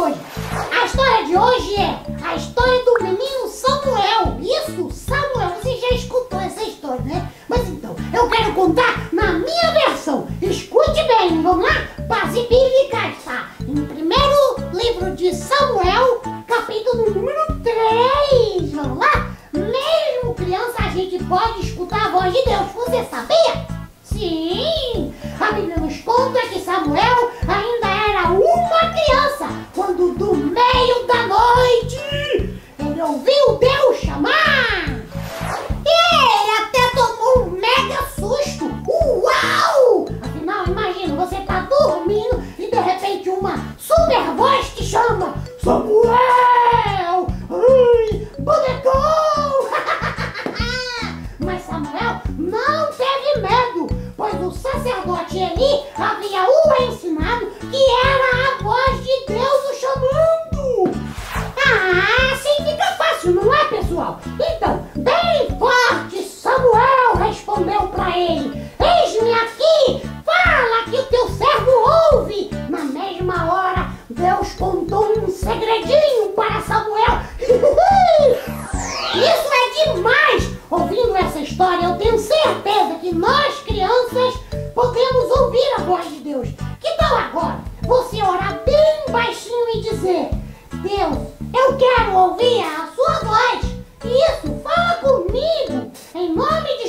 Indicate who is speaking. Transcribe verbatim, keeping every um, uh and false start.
Speaker 1: hoje. A história de hoje é a história do menino Samuel. Isso, Samuel, você já escutou essa história, né? Mas então, eu quero contar na minha versão. Escute bem, vamos lá? Passe bíblicas, tá? Em primeiro livro de Samuel, capítulo número três. Vamos lá? Mesmo criança, a gente pode escutar a voz de Deus. Você sabia? Sim! A Bíblia nos conta que Samuel ainda era uma criança quando do meio da noite ele ouviu Deus chamar. E ele até tomou um mega susto. Uau! Afinal, imagina, você tá dormindo e de repente uma super voz te chama: Samuel! Ai, bonecão! Mas Samuel não teve medo, pois o sacerdote Eli havia o ensinado que era a voz de Deus o chamando. Ah, assim fica fácil, não é, pessoal? Então, bem forte, Samuel respondeu para ele: eis-me aqui, fala que o teu servo ouve. Na mesma hora, Deus contou um segredinho para Samuel. Isso é demais! Ouvindo essa história, eu tenho certeza que nós, crianças, podemos ouvir a voz de Deus. Que tal agora você orar bem baixinho e dizer: Deus, eu quero ouvir a sua voz. Isso, fala comigo, em nome de